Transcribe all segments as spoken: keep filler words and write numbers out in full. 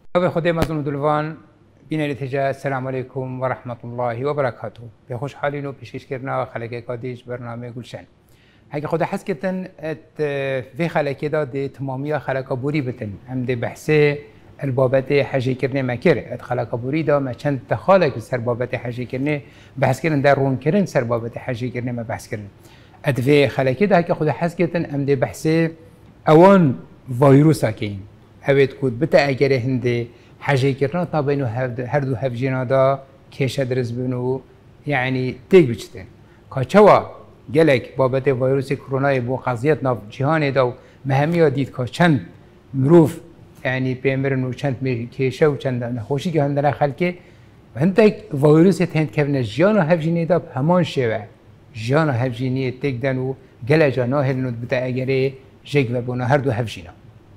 به خدا مزون دلوان بین نتیجه السلام علیکم و رحمت الله و برکاته. به خوشحالی و پیشکش کردن خلق کادیش برنامه گلشن. اگه خدا حس کردن ات في خلق داد تمامی خلق بوری بتن هم ده بحث البابت حجی کردن مکر ات خلق بوری دا ما چند تخالق سر بابت حجی کردن بحث کردن در رون کردن سر بابت حجی کردن ما بحث کردن ات في خلق دا که خدا حس کردن هم ده بحث اوان ویروس کین هویت کود بتا اگر هنده حجی کردن تا بینو هر دو هفجینا دا کیش درس بینو یعنی تیگ بچتن کاچوا گلک بابت ویروس کرونا بو قضیت ناف جهان دا و مهمی دید که چند مروف یعنی پیمرن و چند کیشه و چند نخوشی که هندنا خلقه و هندک ویروس تند کفن جیان و هفجینی دا همان شوه جیان و هفجینی تیگ دن و گل جانا هلند بتا اگره جگ و بونا هر دو هفجینا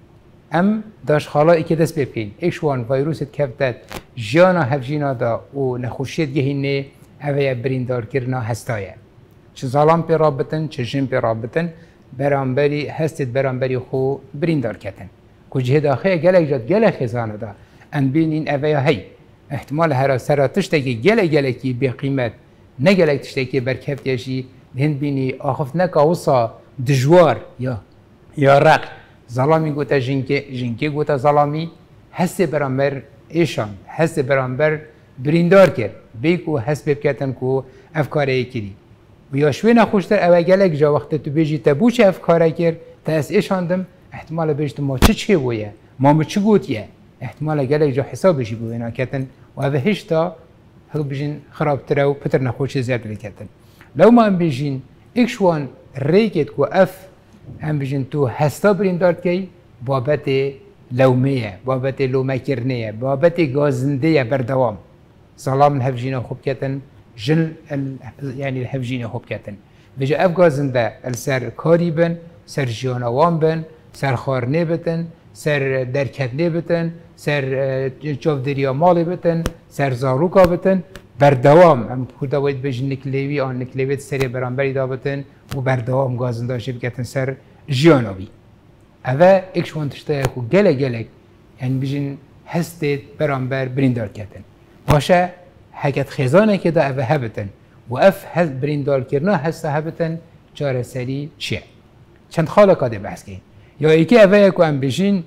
ام داش خالایی که دست بپین ایشوان ویروست کفتت جیانا هفجینا دا و نخوشیت گهینه اوه بریندار کرنا هستایه چه ظالم پی رابطن چه جن پی رابطن برانبری هستید برانبری خو بریندار کتن کجه داخل گلک جد گلک خزانه دا ان بینین اوه هی احتمال هر سر تشتکی گلک گلکی بی قیمت نگلک تشتکی برکفتیشی هند بینی آخف نکاوسا دجوار یا یا رق ظلامی گوتا جنکه جنکه گوتا ظلامی هست برانبر ایشان هست برانبر بریندار کرد بیکو هست بکتن کو افکاره کری و یا شوی نخوشتر اوه گلک جا وقت تو بیجی تبو چه افکاره کرد تا از ایشاندم احتمال بیجت ما چه چه بویه ما ما چه گوتیه احتمال گلک جا حساب بشی بویه ناکتن و اوه هشتا هل بیجین خرابتره و پتر نخوش زیاد بکتن لو ما ام بیجین اکشوان ریکت کو اف هم بجن تو هستا بریندار کی بابت لومیه بابت لومه کرنیه بابت گازنده بردوام سلام الهفجینه خوب کتن جن یعنی الهفجینه خوب کتن بجا اف گازنده السر کاری بن سر جیانوان بن سر خارنه بتن سر درکتنه بتن سر جوف دریا مالی بتن سر زاروکا بتن بردوام هم خدا باید بجن نکلیوی آن نکلیویت سری برانبری دابتن و بردوام گازنده شد بکتن سر جیانوی اوه اکشوان تشتای خو گله گله یعنی بجن هستید برانبر بریندار کتن باشه حکت خزانه که دا اوه هبتن و اف هست بریندار کرنا هسته هبتن چاره سری چیه چند خاله کاده بحث کن یا ایکی اوه یکو هم بجن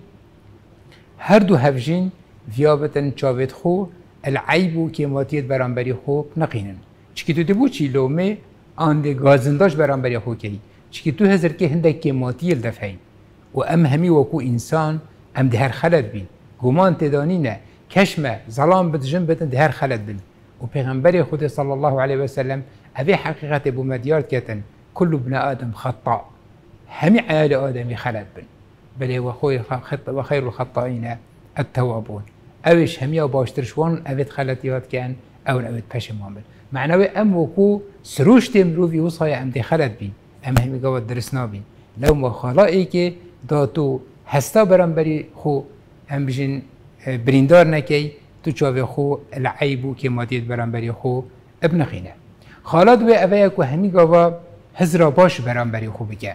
هر دو هفجین ویابتن چاوید خو العیب و کیماتیت برانبری خوب نقینن چکی تو دبو چی لومه آنده گازنداش برانبری خوب کی چکی تو هزر که هنده کیماتی الدفعین و ام همی وکو انسان ام ده هر خلد بین گمان تدانی نه کشمه ظلام بدجن بتن ده هر خلد بین و پیغمبر خود صلی الله علیه و سلم اوی حقیقت بو مدیارت کتن کل ابن آدم خطا همی عیال آدمی خلد بین بله و خیر الخطائین التوابون اوش همیا باشترشوان اوید خلطیات کن او اوید پشمان بن معنوی ام وکو سروشت مروفی وصای ام دی خلط بین ام همی گواد درسنا بین لو ما خالایی که دا تو هستا برانبری خو ام بجن بریندار نکی تو چاوی خو العیبو که مادید برانبری خو ابن خینه خالات و اوه که همی گواد هزرا باش برانبری خو بگه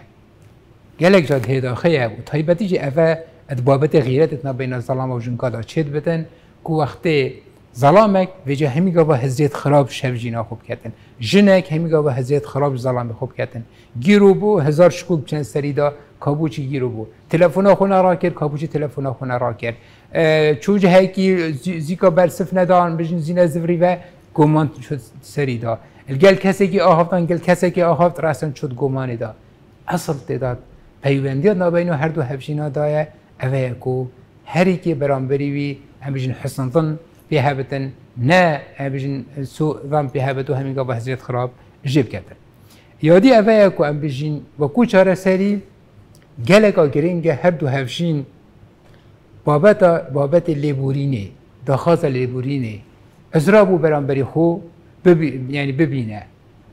گلک جاد هیداخیه و طایبتی جه اوه بابت غیرتنا بین ظلام و جنکادا چید بتن کو وقتی ظلامک وجه همی گاوا هزیت خراب شفجینا خوب کتن جنک همی گاوا هزیت خراب ظلام خوب کتن گیرو بو هزار شکوب چند سریدا کابوچی گیرو بو تلفن خونه را کرد کابوچی تلفن خونه را کرد چوج هیکی زیکا برسف ندان بجن زینه زوری و گمان شد سریدا الگل کسی که آهافتن گل کسی که آهافت راسن شد گمانی دا اصل تعداد پیوندیات نابینو هر دو هفجینا دایه اوه کو هری که برانبری وی هم بجن حسن ظن پیه بتن نه هم بجن سوء ظن پیه بتو همین گاه هزیت خراب جیب کتن یادی اوه کو هم بجن وکو چاره سری گلک آگرینگ هر دو هفشین بابت بابت لیبورینه داخاز لیبورینه ازرابو برانبری خو ببی یعنی ببینه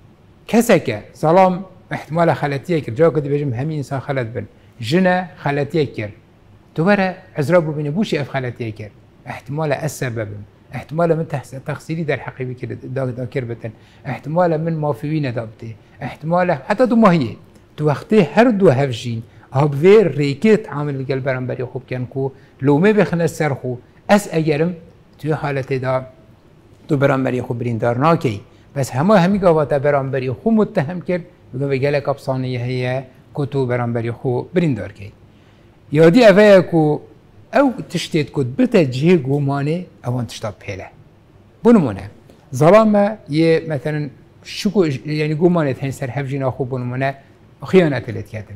کسی که سلام احتمال خلطیه کرد جا کدی بجم همین انسان خلط بن جنه خلطیه کرد دوباره عزرابو بینه بوشی اف خلطیه کرد احتمال السبب احتمال من تقصیری در حقیقی کرد داکر بتن احتمال من مافیوین دابته احتمال حتی دو ماهیه تو وقتی هر دو هفجین هاب ویر ریکت عامل القلب برانبری خوب کن کو لومه بخنه سر خو از اگرم توی حالت دا تو برانبری خو بریندار ناکی بس همه همی گاواتا برانبری خو متهم کرد بگه به گلک افسانه هیه که تو برانبری خو بریندار کی یادی اوه کو او تشتید کد بتا جه گومانه اوان تشتاد پیله بنمونه ظلامه یه مثلا شکو یعنی گومانه هین سر هفجینا خو بنمونه خیانت لید کردن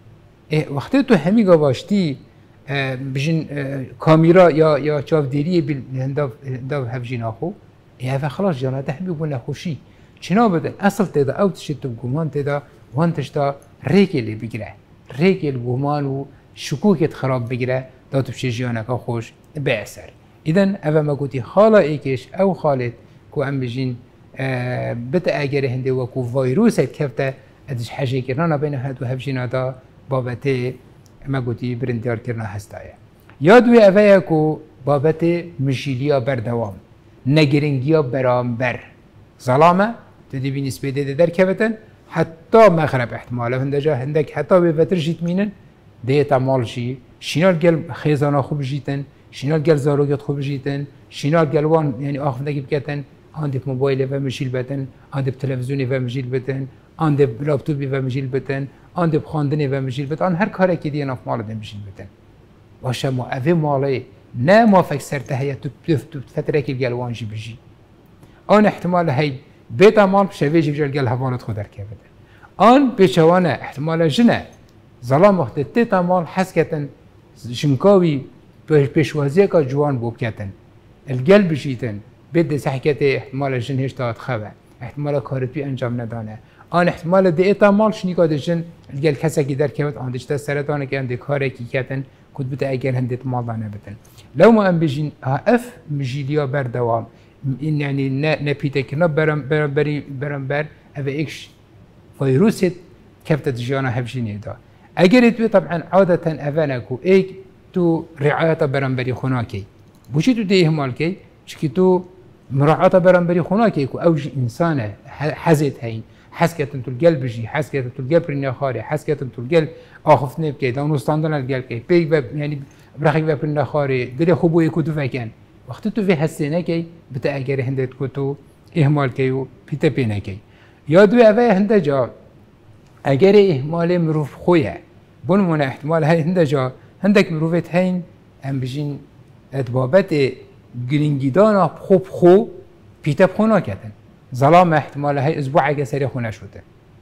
وقتی تو همی گواشتی بجن کامیرا یا یا چاودیری بل هنداف هنداف هفجینا خو یه خلاص جانته همی بونه خوشی چنا بدن اصل تدا او تشتید تو گومان تدا وان تشتا ریکلی بگیره ریکل گومان و شکوکت خراب بگیره داد بشه جیانه که خوش به اثر ایدن اوه ما گوتی خالا ایکش او خالد کو ام بجین بت اگر هنده و کو ویروس کفته ادش حاجه کرنا بین هد و هفجینا دا بابت ما گوتی برندیار کرنا هستایه یادوی اوه کو بابت مشیلیا بردوام نگرنگیا برامبر ظلامه تدی بی نسبه ده در کفتن حتی مغرب احتماله هندجا هندک حتی به فتر جیت مینن دیتا مال جی شینال گل خیزانا خوب جیتن شینال گل زاروگت خوب جیتن شینال گل وان یعنی آخفندگی بکتن آندب موبایل و مشیل بتن آندب تلویزیونی و مشیل بتن آندب لابتوبی و مشیل بتن آندب خواندنی و مشیل بتن آن هر کاری که دیگه ناف مال ده مشیل بتن باشه ما اوه ماله نه ما فکر سرته هیا تو تو فتره که گل وانجی بجی آن احتمال هی بیت مال شویجی بجال گل هوالت خود در که بده آن بیچوانه احتمال جنه ظلام وقت تیتا مال حس کتن شنکاوی پیشوازی که جوان بوب کتن الگل بجیتن بده سحکت احتمال جن هیچ تاعت خواه احتمال کارتی انجام ندانه آن احتمال دیتا مال شنیکا ده جن الگل کسی که در کمت آندش تا سرطانه که انده کاره کی کتن کد بده اگر هندیت مال دانه بتن لو ما ام بجین اف مجیلیا بردوام این یعنی نه نپیته که نه برم برم بری برم بر اوه ایکش ویروست کفت جانا هفجینی دا اگر تو طبعا عادة اوه نکو ایک تو رعایت برم بری خوناکی بوشی تو دیه مال کی چکی تو مراعات برم بری خوناکی کو اوج انسانه حزت هین حس کتن تو القلب بجی حس کتن تو القلب رنیا خاری حس کتن تو القلب آخف نب کی دانو استاندن القلب کی پیک یعنی برخی و رنیا خاری دل خوبوی کو تو فکن وقتی تو فی حسینه کی بتا اگر هندت کو تو اهمال کی و پیتا پینه کی یادو اوه هنده جا اگر اهمال مروف خویه بون من احتمال های هنده جا هندک مروفت هین ام بجین اتبابت گرینگیدانا خوب خو پیتا بخونا کتن ظلام احتمال های اسبوع اگه سری خونه شده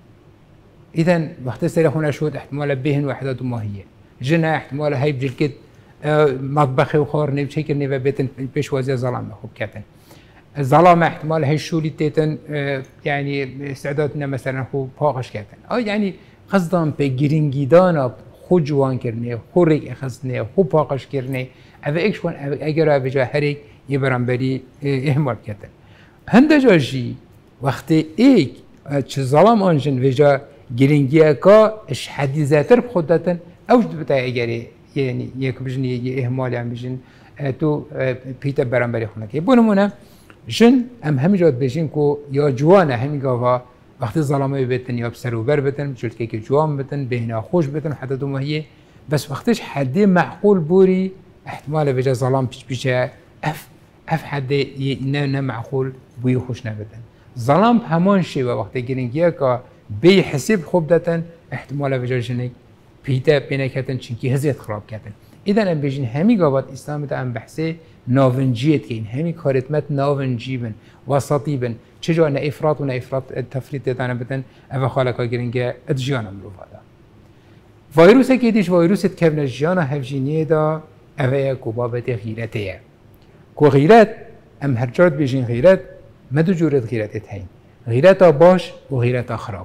ایدن وقتی سری خونه شد احتمال بهن وحدات ماهیه جنه احتمال های بجلکت مطبخ و خور نیم چکر نیم بیتن پیشوازی ظلام خوب کتن ظلام احتمال های شولی تیتن يعني استعدادنا مثلا هو باقش کردن آه يعني قصدم به گرینگیدانا خود جوان کرنه خو ریک اخذنه خو باقش کرنه اوه ایکشون اگر اوه جا هریک یه برانبری اهمال کردن هنده جا جی وقتی ایک چه ظلام آنجن وجا گرینگی اکا اش حدیثاتر بخود داتن اوش بتا اگری يعني یک بجن یه اهمال هم بجن تو پیتا برانبری خونه که بونمونه جن ام همی جاد بجین کو یا جوانه همی گاوا وقتی ظلامه بتن یا بسر و بر بتن جلکه که جوان بتن بهنا خوش بتن حتی دو ماهیه بس وقتش حدی معقول بوری احتمال بجا ظلام پیش پیشه اف اف حدی نه نه معقول بوی خوش نبتن ظلام همان شی و وقتی گرینگیه که بی حساب خوب دتن احتمال بجا جنگ پیتا بینه کتن چنکی هزیت خراب کتن ایدن ام بجین همی گاوات اسلام تا ام بحثه ناونجیت کین همی کارتمت ناونجی بن وسطی بن چجا نه افراط و نه افراط تفریط دادن بدن اوه خالقا گرینگه ادجیان مروفا دا ویروس که دیش ویروست که بن جیان هفجینیه دا اوه کبابت غیرته کو غیرت ام هر جارت بجین غیرت مدو جورت غیرتت هین غیرت باش و غیرت خراب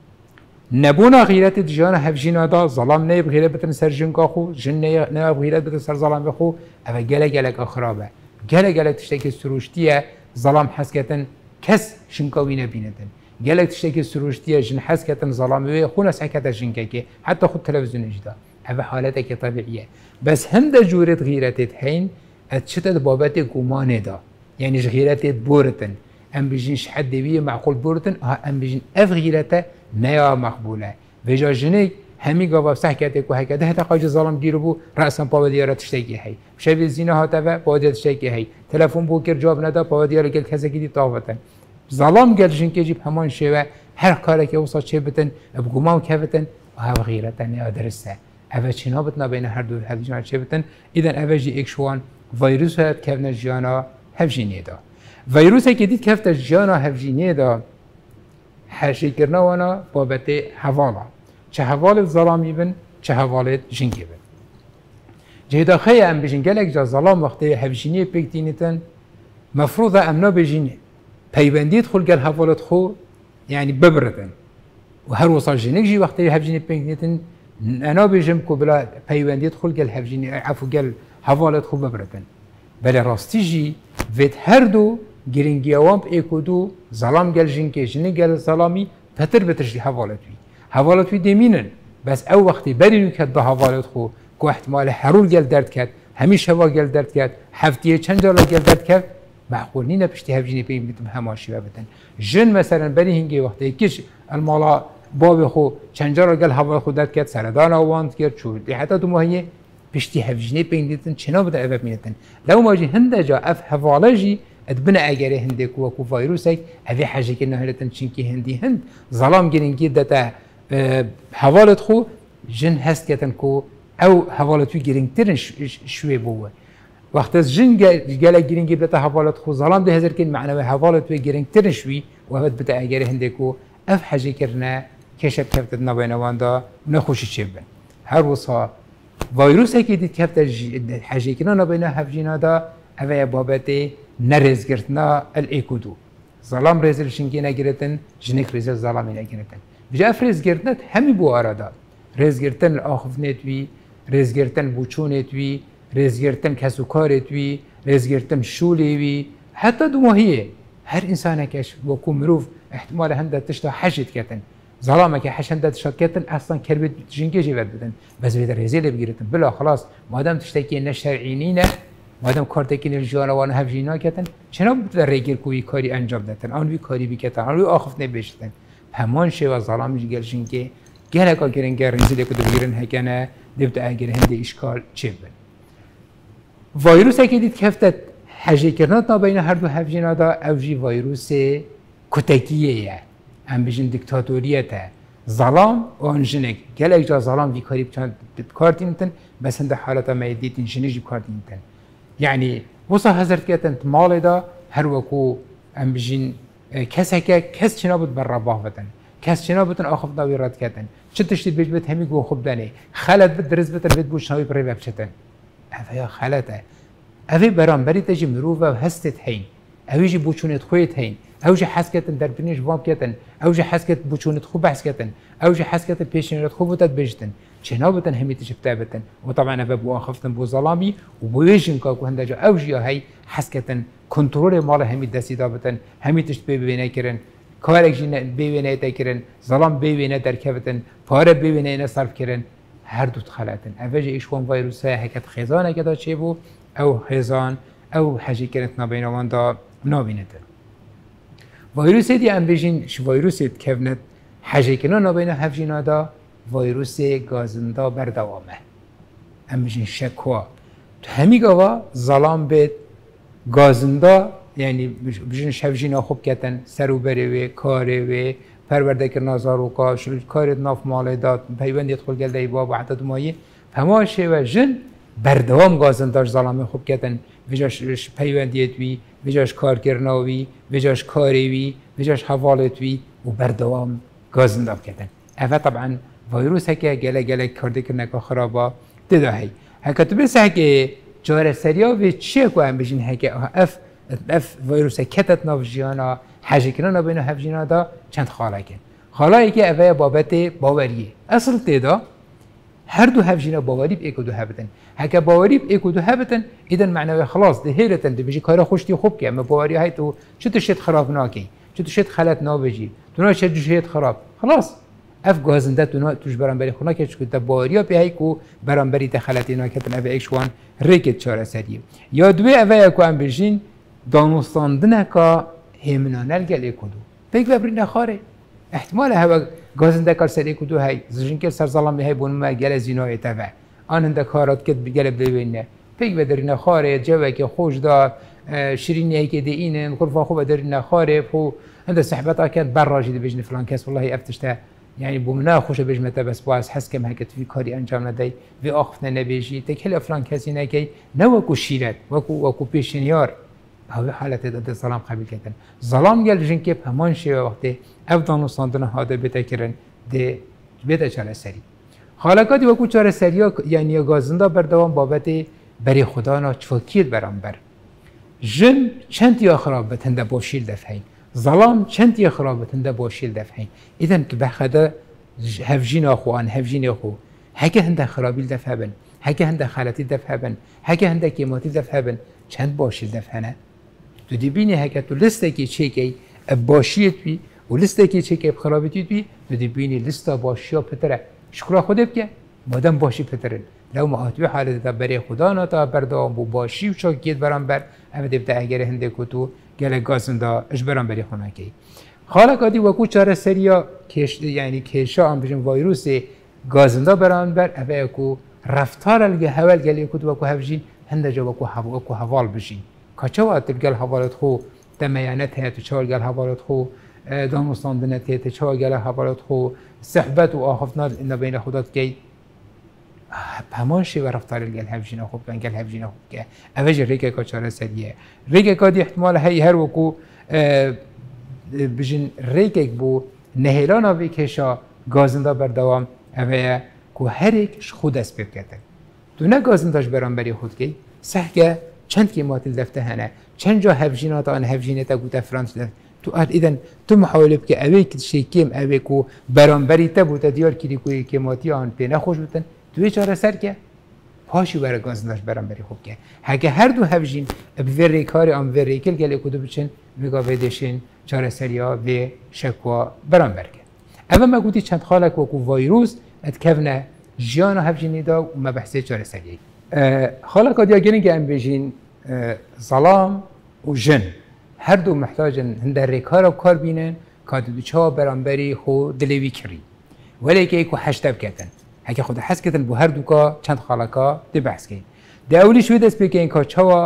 نبونا غیرت جیان هفجینا دا ظلام نیب غیرت بتن سر جنگا خو جن نیب غیرت بتن سر ظلام بخو اوه گله گله که خرابه گله گله تشتکی سروشتیه ظلام حس کتن کس شنکاوی نبیندن گله تشتکی سروشتیه جن حس کتن ظلام وی خون سکت جنگا که حتی خود تلویزیون اجدا اوه حالته که طبیعیه بس هند جورت غیرتت هین اتشتت بابت گمانه دا یعنی غیرتت بورتن ام بجینش حد بی معقول بورتن ام بجین اف غیرته نیا مقبوله وجا جنگ همی گاوا سحکت کو هکده هتا قاج ظالم گیرو بو رأسا پاودیارا تشتگی هی شب زینا هاتا و پاودیار تشتگی هی تلفن بو کر جواب ندا پاودیار گل کسی کی دی طاوتن ظلام گل جن که جیب همان شوه هر کاری که وصل چه بتن بگوما و کفتن و ها غیرتا نه درسته اوه چنا بتنا بین هر دو هر جان چه بتن ایدن اوه جی اکشوان ویروس هات کفن جانا هفجینی دا ویروس که دید کفت جانا هفجینی دا حشی کرنا وانا بابت حوالا چه حوالت ظلامی بن چه حوالت جنگی بن جهدا خی ام بجن گلک جا ظلام وقتی هفجینی بکتینتن مفروض امنا بجن پیوندید خل گل حوالت خو يعني ببردن وهر وصل جنك جي وقت هفجيني بينتن انا بيجم كو بلا بيوند يدخل قال هفجيني عفو قال حوالت خو ببردن بلا راستي جي فيت هردو جرينجيوام ايكودو ظلام قال جنكي جني قال ظلامي فتر بترجي حوالت وي حوالت وي ديمينن بس او وقت برينو كد حوالت خو كو احتمال هرول قال درد كد هميش هوا قال درد كد هفتيه چند جالا قال درد كد معقول نينا بشتي هفجيني بين بتم هماشي بابتن جن مثلا بري هنگي وقت كيش المالا باب خو چنجار قال هوا خودت كات سردان واند كير شو حتى تو ماهيه بشتي هفجيني بين ديتن چنا بده اب مينتن لو ما جي هندجا اف حوالجي ادبنا اجري هندك وكو فيروسك ابي حاجه كنا هلتن چنكي هندي هند ظلام جرينكي دتا حوالت خو جن هست كتن كو او حوالتو جرينترن شوي بو وقت از جن جل گرینگی بتا حوالت خو ظلام ده هزار کن معنوی حوالت و گرینگ ترشوی و هد بتا اگر هندکو اف حاجه کرنا کشف کفت نبینوان دا نخوشی چه بن هر وصا ویروس که دید کفت حاجه کرنا نبینا هفجینا دا اوه بابت نرز گرتنا الايكودو ظلام رزل شنگی نگرتن جنک رزل ظلامی نگرتن بجا اف رز گرتنت همی بو آرادا رز گرتن آخف نتوی رز گرتن بوچو نتوی رزگرتن کسوکارت وی رزگرتن شولی وی حتی دو ماهیه هر انسان کش وکو مروف احتمال هنده تشتا حشد کتن ظلامه که حش هنده تشتا کتن اصلا کربت جنگی جیبت بدن بس بيد رزيل بگیرتن بلا خلاص مادام تشتکی نشرعینینه مادام کارتکی نرجوانوان هفجینا کتن چنا بتر ریگیر کوی کاری انجام دادن آن وی کاری بیکتن آن وی آخف نبشتن همان شوا ظلام جگر جنگی گره که گرنگ رزیل کدو بگیرن هکنه دبت اگر هنده اشکال چه بن ویروس که دید کفتت حاجه کردن تا بین هر دو هفجینا دا اوجی ویروس کتکیه هم بجن دیکتاتوریته ظلام و انجنک گل اجرا ظلام وی کاری بچند کارتینتن بس هنده حالتا ما دیتین جنجی کارتینتن یعنی وصا هزارت کتن مال دا هر وکو هم بجن کس هکه کس چنا بود بر رباه بتن کس چنا بودن آخف داوی رد کتن چه تشتید بیج بید همی گو خوب دنه خلط بد درز بتن بید بوش ناوی بری ببچتن اوه خلطه اوه برانبری تجی مروفه و هستت هین اوه جی بوچونت خویت هین اوه جی حس کتن در بینیش وام کتن اوه جی حس کت بوچونت خوب بحث کتن اوه جی حس کت پیشنرات خوب بودت بجتن چنا بتن همی تجی بتابتن و طبعا اوه بو آخفتن بو ظلامی و بویجن که که هنده جا اوه جی هی حس کتن کنترول مال همی دستی دابتن همی تشت ببینه کرن کارک جی ببینه تا کرن ظلام ببینه در کفتن پاره ببینه نصرف کرن هر دو خلاتن اوج ایشوان ویروس هکت خزانه که دا چه بو او خزان او حاجه کرنت نبینوان دا نبینتن ویروس دی ام بجین ش ویروس کفنت حاجه کنه نبینه هفجینا دا ویروس گازنده بردوامه ام بجین شکوا همی گوا ظلام بید گازنده یعنی بجین شفجینا خوب کتن سرو بری و کاری و پرورده که نازار و کاش کارت ناف مال داد پیوند يدخل گل دی باب حتی دمایی هماشه و جن بردوام گازنداش ظلام خوب کتن وجاش پیوند یدوی وجاش کار کرناوی وجاش کاری وی وجاش حوالت وی و بردوام گازنداب کتن اوه طبعا ویروس هکه گله گله کرده کرنه که خرابا دداهی هکه تو بس هکه جاره سریا و چیه که هم بجین هکه اف اف ویروس کتت ناف جیانا حاجه کنن بین هفجینا دا چند خاله کن خاله که اوه بابت باوریه اصل تیدا هر دو هفجینا باوری به اکو دو هبتن هکه باوری به اکو دو هبتن ایدن معنوی خلاص ده هیرتن ده بجی کار خوشتی خوب که اما باوری های تو چطور شد خراب ناکی چطور شد خلط نابجی تو نه شد جوشید خراب خلاص اف گازنده تو نه توش برانبری خونه که چکو تا باوریا به هی کو برانبری تخلطی ناکتن اوه ایشوان ریکت چاره سریه یا دوی اوه اکو هم بجین دانستاندنه که همینانل گل اکودو پیک ببری نخاره احتمال هوا گازنده کار سری کدو هی زجین که سر ظلام هی بون ما گل زینای تبع آن هنده کارات کد بگل ببینه پیک بدرین خاره جوه که خوش دا شیرینی هی که دیینن غرفه خوب بدرین خاره فو هنده صحبت آکد بر راجی بجن فلان کس والله افتشته يعني بومنا خوش بجمته بس باز حس كم هكت في كاري انجام ندي في اخفنا نبيجي تكل افلان كاسي نكي نوكو شيرت وكو وكو بيشنيار هاو حالت داد ظلام قبل كتن ظلام قال جنكيب همان شي وقته افضل صندنا هذا بتكرن دي بيت چاله سري خالقاتي وكو چاره سريا يعني غازندا بردوام بابت بري خدانا چفكير برانبر جن چند يا خراب بتنده باشيل دفعي ظلام چند يا خراب بتنده باشيل دفعي اذا بخدا هفجين اخوان هفجين اخو هكا هنده خرابيل دفعبن هكا هنده خالتي دفعبن هكا هنده كيماتي دفعبن چند باشيل دفعنا تو دي بيني هكا تو لسته كي چيكي باشيت بي و لسته كي چيكي بخرابتي بي تو دي بيني لسته باشيا پتره شکر خدا بکه مادام باشی پترن لو ما هاتوی حالت تا برای خدا نتا بردام بو باشی و چاکیت برام بر اما دبته اگر هنده کتو گله گازن دا اش برام بری خونه کی خالقاتی وکو چاره سریا کش یعنی کشا ام بجن ویروس گازن دا برام بر اما اکو رفتار الگه هول گلی کتو وکو هفجین هنده جا وکو هوا وکو هوال بجین کچوا تبگل حوالت خو تمیانت هست چهار گل حوالت خو دانستان بنته چهار گل حوالت خو صحبت و آخفتنا إن بين خدات كي بهمانشي ورفتار الجل هفجينا خوب كان جل هفجينا خوب كه أفجر ريكا كشارة سرية ريكا كادي احتمال هاي هروكو اه بجن ريكا بو نهيلانا بيكشا غازندا بردوام أفيا كو هريك خود اسبب كتر تو نه غازنداش برام بري خود كي سحكا چند كي ماتل دفته هنا چند جا هفجينا تا أن هفجينا تا قوتا فرانس دفت تو إذن تو محاوله بك أويك شيء كم أويكو برانبري تبو تديار كذي كوي كماتي عن بينا خوش بتن توی چاره سر که پاشو برای گازنداش برانبري خوب که هکه هر دو هفجین بفری کاری آم فری کل گلی کدو بچن میگا بدشین چاره سریا و شکوا برانبر که اما ما گویی چند خالق وکو ویروس اتکفنه جیان هفجینی دا و ما بحثی چاره سریایی خالق دیا گرین که ام بجین ظلام و جن هر دو محتاجن هندر ریکار و کار بینن که دو چه برانبری خو دلیوی کری ولی که ایکو هشتب کردن هکه خود حس کردن بو هر دو کا چند خالقا دی بحث کردن ده اولی شوی دست بکن که چه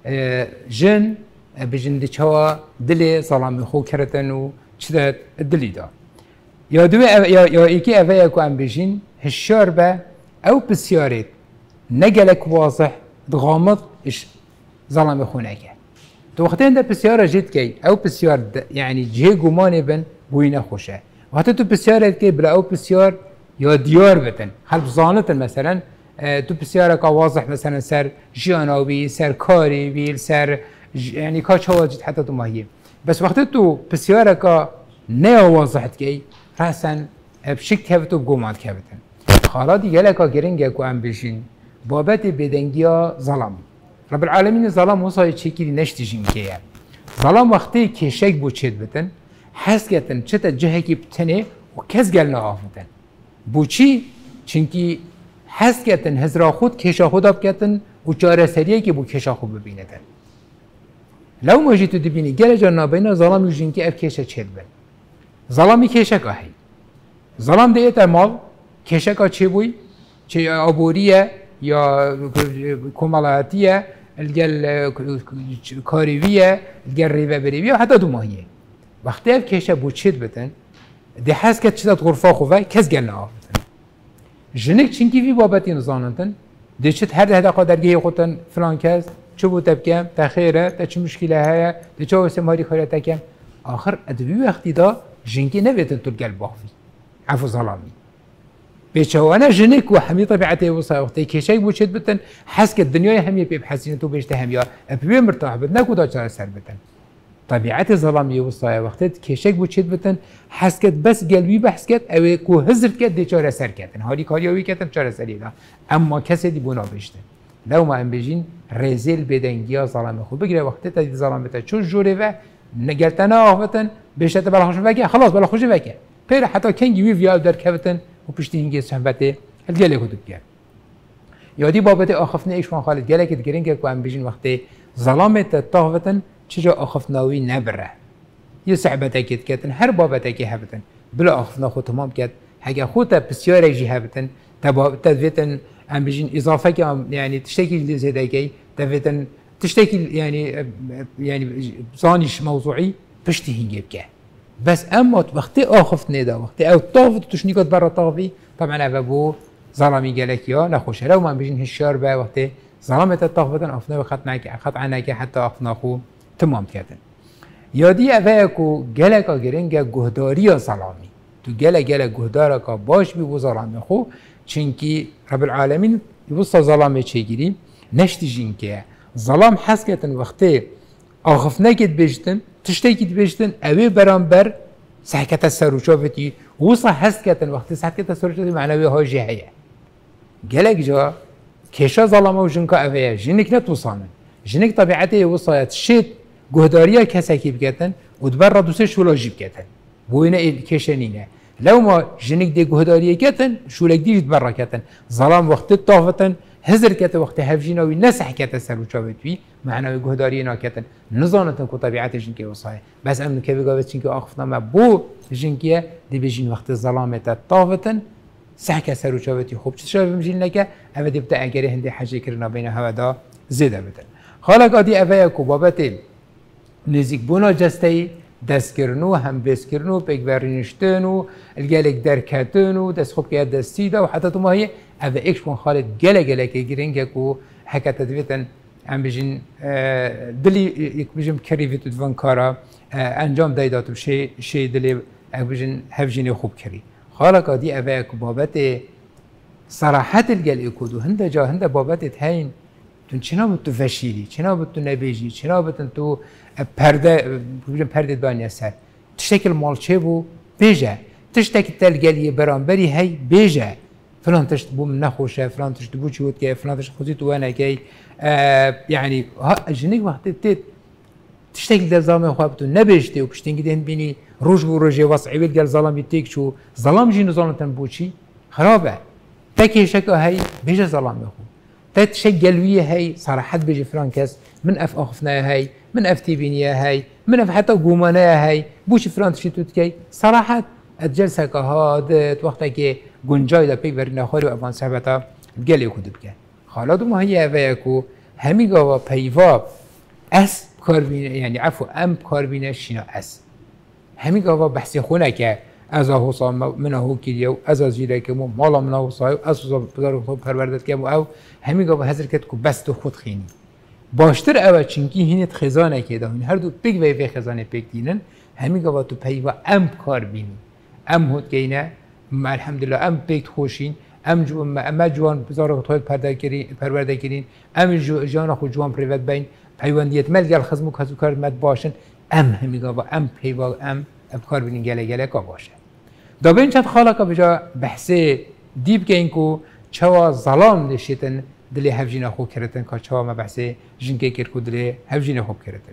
جن بجن دی چه دلی ظلامی خو کردن و چه دلی دا یا دو یا یا ایکی اولی که ام بجین هشار به او بسیارت نگلک واضح دغامض اش ظلامی خو نکه تو وقتی ده بسیار جد کی او بسیار یعنی جه گمان بن بوی نخوشه وقتی تو بسیارت کی بلا او بسیار یا دیار بتن خلف زانتن مثلا تو بسیار که واضح مثلا سر جیاناوی سر کاری ویل سر یعنی کاش واجد حتی تو ماهیه بس وقتی تو بسیار که نه واضحت کی راسن بشک کفتو گمان کفتن خالا دیگه لکا گرینگه که ام بشین بابت بدنگیا ظلم رب العالمین ظلم وصای چیکی نشتیجیم که ظلم وقتی که شک بود چید بتن حس کتن چتا جهه کی بتنه و کس گل نآفتن بوچی چونکی حس کتن هزرا خود کشا خود آب کتن و چاره سریعی که بو کشا خود ببینتن لو موجی تو دبینی گل جا نابینا ظلم یوجین که اف کشا چید بن ظلمی کشا که هی ظلم دیت مال کشا که چه بوی چه آبوریه یا کمالاتیه الگل کاریویه الگل ریوه بریویه و حتی دو ماهیه وقتی اف کشا بو چید بتن ده حس کت چیزات غرفه خوبه کس گل نآفتن جنک چنکی وی بابتی نزانتن ده چت هر ده دقیقه درگیه خودتن فلان کس چه بود تبکم تخیره تا چه مشکله هیا ده چه واسه ماری خیره تکم آخر ادوی وقتی دا جنکی نویتن تو الگل باخوی عفو ظلامی بیچه وانا جنک و همی طبیعته وصا وقتی کشای بود چت بتن حس کت دنیای همی بیب حسین تو بیشته همیا ابوی مرتاح بد نکو دا چرا سر بتن طبيعة الظلام يوصايا وقتت كيشك بوشيت بتن حسكت بس قلبي بحسكت او كو هزرت كت دي چاره سر كتن هاري كاريوي كتن چاره سري دا اما كسي دي بونا بشتن لو ما ام بيجين رزيل بدنگيا ظلام خو بگيره وقتت دي ظلامته چون جوره و نگلتنا آفتن بشت بلا خوش وكه خلاص بلا خوش وكه پير حتى كنگي وي فيال در كفتن و پشتي هنگي صحبته الگله خودت گير يادي بابت اخفنا ايش ما خالد گله كت گرين كو ام بيجين وقت ظلامت طافتن چجا آخفتناوی نبره یه صحبت اکید کتن هر بابت اکی هبتن بلا آخفنا خو تمام کرد هگه خود بسیار جی هبتن تبا تدویتن ام بجین اضافه که يعني تشتكي لزيدا كي تدویتن تشتكي يعني يعني زانش موضوعي بشتي هنجيب كه بس اما وقتی آخفت ندا وقتی او طافت تشنيكات برا طافي طبعا ابو ظلمي قالك يا نخوش لو ما بجين هالشار با وقتی ظلمت الطافتن افنا وخط معك خط عنك حتى افنا خو تمام كردن یادی اوه کو گله کا گرنگ گهداری ظلامی تو گله گله گهدار کا باش بی و ظلامی خو چونکی رب العالمین یوست ظلامی چگیری نشتی جین که ظلام حس کتن وقتی آخف نکت بجتن تشتی کت بجتن اوه برانبر سحکت سروچافتی وصا حس کتن وقتی سحکت سروچافتی معنوی ها جهیه گله جا کشا ظلام و جنکا اوه جنک نتوصانن جنک طبیعتی وصایت شد گهداریا کسکی بکتن و دبر دوسه شولا جیب کتن بوینه کشنینه لو ما جنک دی گهداریا کتن شولک دیج دبر کتن ظلام وقت طافتن هزر کت وقت هفجینا و نسح کت سر و چاوتوی معنای گهداری ناکتن نزانتن کو طبیعت جنکی وصایه بس امن که بگاوت چنکه آخفنا ما بو جنکیه دی بجین وقت ظلامت طافتن سحک سر و چاوتی خوب چه شاید بمجین نکه اوه دی بتا اگری هندی حجی کرنا بین هوا دا زیده بدن خالق آدی اوه کو بابت نزیک بونا جستی دست کردنو هم بیس کردنو پیگورینشتن و الگلک درکتن و دست خوب که دستی دا و حتی تو ماهی اوه ایکش کن خالد گله گله که گرینگه کو حکت دویتن هم بجین دلی یک بجیم کریوی تو دوان کارا انجام دایداتو شی شی دلی اک بجین هفجینی خوب کری خالق آدی اوه کو بابت صراحت الگل اکودو هنده جا هنده بابت هین تون چنا بود تو فشیلی چنا بود تو نبیجی چنا بود تو پرده بجن پرده دانیا سر تشتکل مالچه بو بیجه تشتکل تلگلی برانبری هی بیجه فلان تشت بو من نخوشه فلان تشت بو چود که فلان تشت خوزی تو وانا که يعني جنيك وقت تيت تشتكي دل ظلام خواب تو نبيجتي وبشتنجي دهن بيني روج بو روجي وصعي بيت قال ظلام يتيك شو ظلام جي نظام تنبوشي خرابه تاكي شكا هاي بيجي ظلام يخو تشك قلبية هاي صراحة بيجي فرانكس من اف اخفنا هاي من اف تيبينيا هاي من اف حتى قومانا هاي بوش فرانك شتوتكي صراحة الجلسة كهاد وقتك گنجای دا پیک برای نخوری و افغان صحبتا گلی خود بکن حالا دو ماهی اوه کو همی گاوا پیوا اس کار بینه یعنی عفو ام کار بینه شینا اس همی گاوا بحثی خونه که از حسام من هو کلیو از زیره که مو مالا من حسای از بزرگ خود پروردت که او همی گاوا حذر کت کو بس تو خود خینی باشتر اوه چنکی هینت خزانه که دا هر دو پیک وی وی خزانه پیک دینن همی گاوا تو پیوا ام کار بینی ام هود گینه ما الحمد لله ام بیت خوشین ام جو ام جوان بزرگ خود پرده کردین پرورده کردین ام جو جان خود جوان پروت بین پیوندیت ملگل خدمت خدمت کار مد باشن ام همیگا با ام پیوا ام افکار بینین گله گله کا باشه دابین چند خالقا بجا بحث دیب که اینکو چوا ظلام نشیتن دلی هفجین خوب کردن که چوا ما بحث جنگی کرد کو دلی هفجین خوب کردن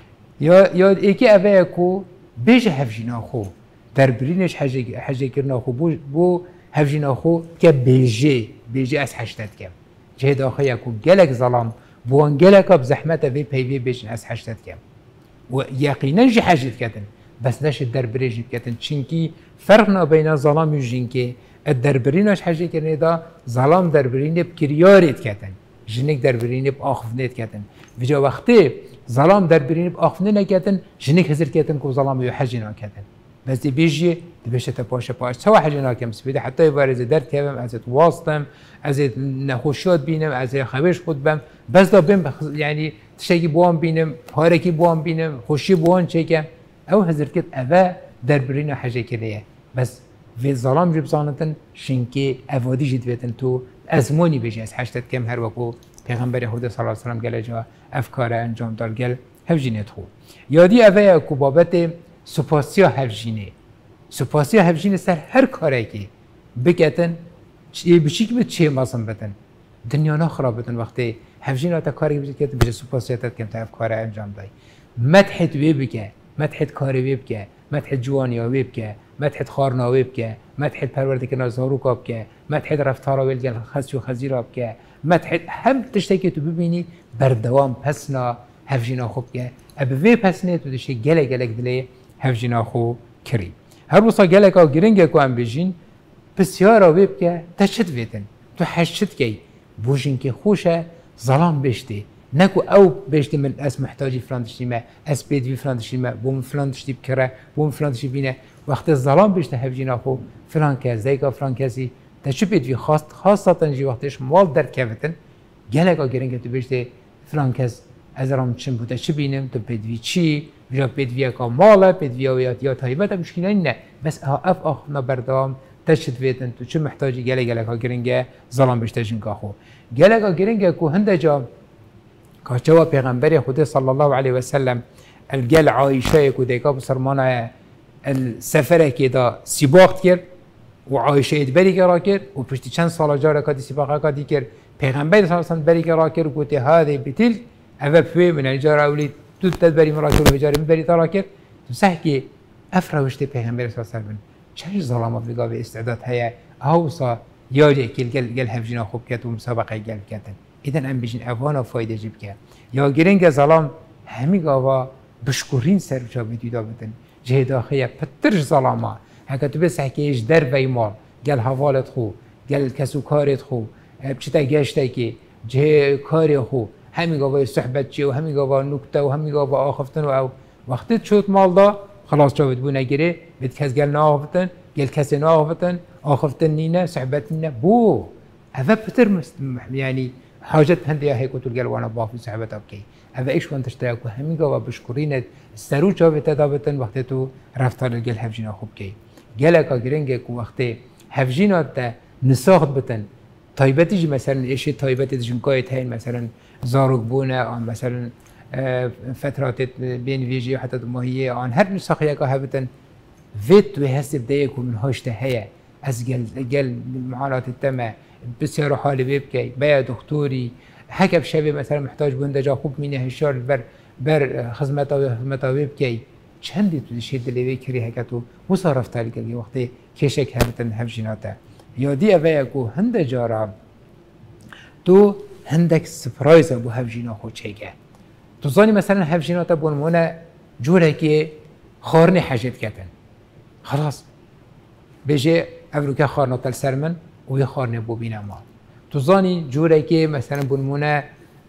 یا یا یکی اوه کو بیش هفجین خوب در برینش حجی حجی کردن خوب بو بو هفجین خوب که بیجی بیجی از حشتت کم جهد آخری کو گلک ظلام بوان گلک اب زحمت وی پیوی بیش از حشتت کم و یقینا جه حجت کردن بس نشد در بریج کردن چونکی فرق نبین ظلام و جنکی در برینش حجی کردن دا ظلام در برین بکریارت کردن جنک در برین بآخفنت کردن وجا وقتی ظلام در برین بآخفنت نکردن جنک هزار کردن کو ظلام و حجی نکردن بس دی بیجی دی بشه تپاش پاش سوا حاجه ناکم سپیده حتی وارد درد کردم از واسطم از نخوشات بینم از خوش خود بم بس دا بم یعنی تشکی بوام بینم پارکی بوام بینم خوشی بوام چکم او حضرت کت اوه در برین حاجه کلیه بس و ظلام جب زانتن شنکی اوادی جد ویتن تو ازمانی بیجی از هشتاد کم هر وقو پیغمبر خدا صلی الله علیه و سلم گله جا افکار انجام دار گل هفجینت خو یادی اوه کو بابت سپاسیا هفجینه سپاسیا هفجینه سر هر کاری که بکتن چه بچی که چه ماسم بتن دنیا نخراب بتن وقتی هفجینه تا کاری بچی که بچه سپاسیا تا کم تا افکار انجام دای مدحت وی بکه مدحت کاری وی بکه مدحت جوانی وی بکه مدحت خارنا وی بکه مدحت پرورده که نازارو کاب که مدحت رفتارا ویل گل خزی و خزیرا بکه مدحت هم تشتی که تو ببینی بردوام پسنا هفجینه خوب که اب وی پسنه تو دشی گله گله دلی هفجینا خو کری هر وصا گلک ها گرنگه که هم بجین بسیار آوی بکه تشت ویدن تو حشت کی بوجین که خوشه ظلام بشته نکو او بشته من اس محتاجی فلان تشتی ما اس بدوی فلان تشتی ما بوم فلان تشتی بکره بوم فلان تشتی بینه وقت ظلام بشته هفجینا خو فلان کس دیگه فلان کسی تشت بدوی خاص خاصتا جی وقتش مال در کفتن گلک ها گرنگه تو بشته فلان کس از رام چن بوده چه بینم تو بدوی چی یا بدوی کا ماله بدوی اویات یا تایبت مشکلی نه بس ها اف آخنا بردام تشت ویدن تو چه محتاجی گله گله ها گرنگه ظلام بشته جن کا خو گله ها گرنگه کو هنده جا که جوا پیغمبر خدا صلی الله علیه و سلم الگل عایشه کو دیگه بسرمانه السفره که دا سیباخت کرد و عایشه ادبری که را کرد و پشتی چند سال جاره که سیباخت کردی کرد پیغمبر صلی الله علیه و سلم بری که را کرد گفته هذه بتل اول فی من الجاره اولید تو تدبری مراکل و بجاری بری تا را کرد تو سحکی افروشته پیغمبر صلی الله علیه و سلم چه ظلامات بگاه به استعداد هیا هاوسا یاجه که گل گل هفجینا خوب کرد و مسابقه گل کردن ایدن ام بیشین افوانا فایده جیب کرد یا گرنگ ظلام همی گاوا بشکرین سر جا بدیدا بدن جه داخل پترش ظلاما هکا تو بس حکیش در ویمال گل حوالت خو گل کسو کارت خو بچتا گشته که جه کاری خو همی گاوا صحبت چی و همی گاوا نکته و همی گاوا آخفتن و او وقتی شد مال دا خلاص جا بدبو نگیره بید کس گل ناخفتن گل کسی ناخفتن آخفتن نینه صحبت نینه بو هذا بتر يعني حاجات هندي هيك وتقول قال وانا بافي صحبت ابكي هذا ايش وانت اشتراك وهمي جوا بشكرين السرو جاب تدابتن وقتتو رفتار الجل هفجينا خوب كي جالك جرينجك وقت هفجينا تا نساخت بتن طيبتي جي مثلا ايش طيبتي جنكايت هين مثلا زاروك بونا عن مثلا فترات بين فيجي حتى ماهيه عن هر نسخ ياك هبتن فيت وهسب دايك من هاش هي از جل جل معاناه التمه بسیار حال بيبكي بيا دكتوري هكب شبه مثلا محتاج بندجا خوب مینه هشار بر بر خدمتا و خدمتا بيبكي چندی تو شید لیوی کری هکتو مصارف تالی کردی وقتی کشک هرتن هفجیناتا یادی اوه کو هند جارا تو هندک سپرایز ابو هفجینا خود چیگه تو زانی مثلا هفجیناتا بونمونه جوره که خارن حاجت کردن خلاص بجه افروکه خارناتا سرمن و یه خارنه بو بینه ما تو زانی جوره که مثلا بونمونه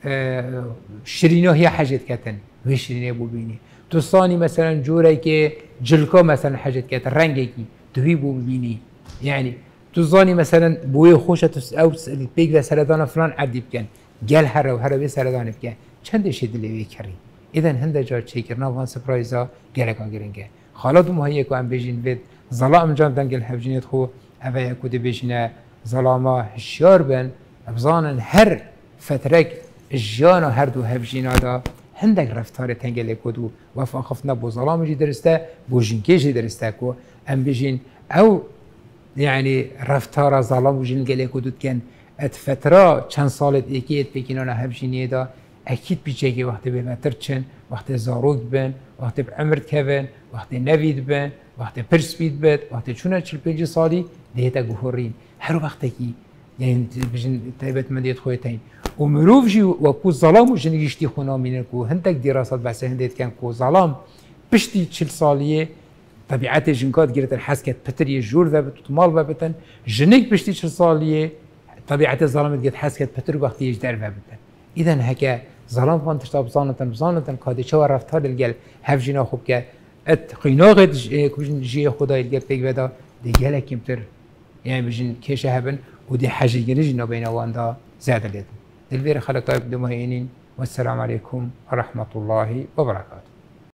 شرینه هی حاجت کردن و شرینه بو بینی تو زانی مثلا جوره که جلکا مثلا حاجت کردن رنگی کی توی بو بینی یعنی تو زانی مثلا بوی خوش تو او پیگ سردان فلان عدی بکن گل هر و هر به سردان بکن چند شد لیوی کری اذن هند جا چی کرنا وان سپرایزا گلکا گرینگه حالا دو ماهی کو ام بجین ود ظلام جان دنگل هفجینت خو اوه کو دی بجینه ظلاما هشیار بن ابزانن هر فترک جانا هر دو هفجینا دا هندک رفتار تنگل کدو و فاخفنا بو ظلام جی درسته بو جینکی جی درسته کو ام بجین او يعني رفتار ظلام وجين قال لك ودود كان ات فترة كان صالت اكيد بكينونا هبشيني دا اكيد بيجي وقت بمترچن وقت زاروك بن وقت بعمر كفن وقت نفيد بن وقت برسبيد بد وقت شونا تشل بيجي صالي ديتا جوهرين هر وقت كي يعني بجن تايبت من ديت خويتين ومروف جي وكو ظلام وجن يشتي خونا منكو هندك دراسات بس هنديت كان كو ظلام بشتي تشل صاليه طبيعت جنكات جرت الحسكت بتري جور ذا مال ببتن جنك بشتي شو صاليه طبيعت الظلام جت حسكت بتر وقت يجدر ببتن اذا هكا ظلام فان تشتاب ظانتن ظانتن قادي شو رفتار الجل هفجنا خوب ك ات قيناغ كوجن جي خدا الجل بيك بدا دي جلك يمتر يعني بجن كيش هبن ودي حاجه جنجنا بين واندا زاد لد الفير خلق طيب دمهينين والسلام عليكم ورحمه الله وبركاته.